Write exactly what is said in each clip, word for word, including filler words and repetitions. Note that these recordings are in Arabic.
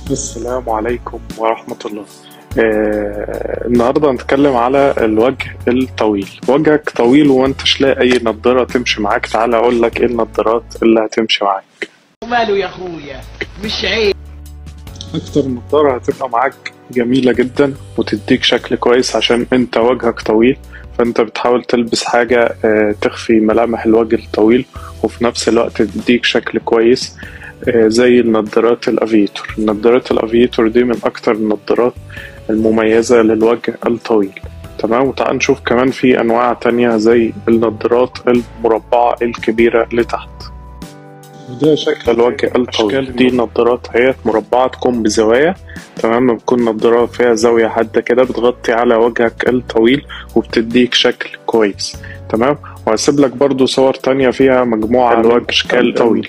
السلام عليكم ورحمة الله. آه النهاردة هنتكلم على الوجه الطويل. وجهك طويل وانتش لاقي أي نضارة تمشي معاك، تعالى أقول لك إيه النضارات اللي هتمشي معاك. وماله يا أخويا، مش عيب. أكتر نضارة هتبقى معاك جميلة جدا وتديك شكل كويس عشان انت وجهك طويل، فانت بتحاول تلبس حاجة آه تخفي ملامح الوجه الطويل وفي نفس الوقت تديك شكل كويس، زي النظارات الافيتور. النظارات الافيتور دي من اكتر النظارات المميزة للوجه الطويل. تمام. وتعال نشوف كمان في انواع تانية زي النظارات المربعة الكبيرة لتحت، وده شكل الوجه الطويل. دي نظارات هي مربعة تكون بزوايا، تمام، بتكون نظارة فيها زاوية حادة كده بتغطي على وجهك الطويل وبتديك شكل كويس. تمام. وهسيب لك برضو صور تانية فيها مجموعة من اشكال طويل.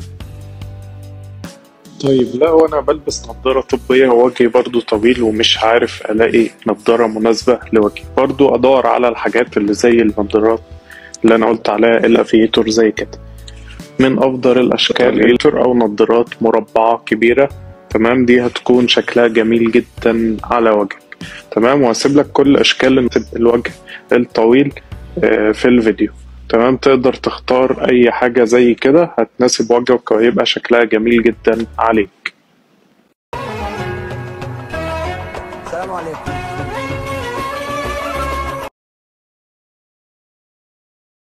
طيب، لا وانا بلبس نظارة طبية ووجهي برضو طويل ومش عارف الاقي نظارة مناسبة لوجهي، برضو ادور على الحاجات اللي زي النظارات اللي انا قلت عليها الافيتور زي كده. من افضل الاشكال الافيتور او نظارات مربعة كبيرة، تمام، دي هتكون شكلها جميل جدا على وجهك. تمام. وهسيب لك كل اشكال الوجه الطويل في الفيديو. تمام. تقدر تختار اي حاجة زي كده هتناسب وجهك ويبقى شكلها جميل جدا عليك.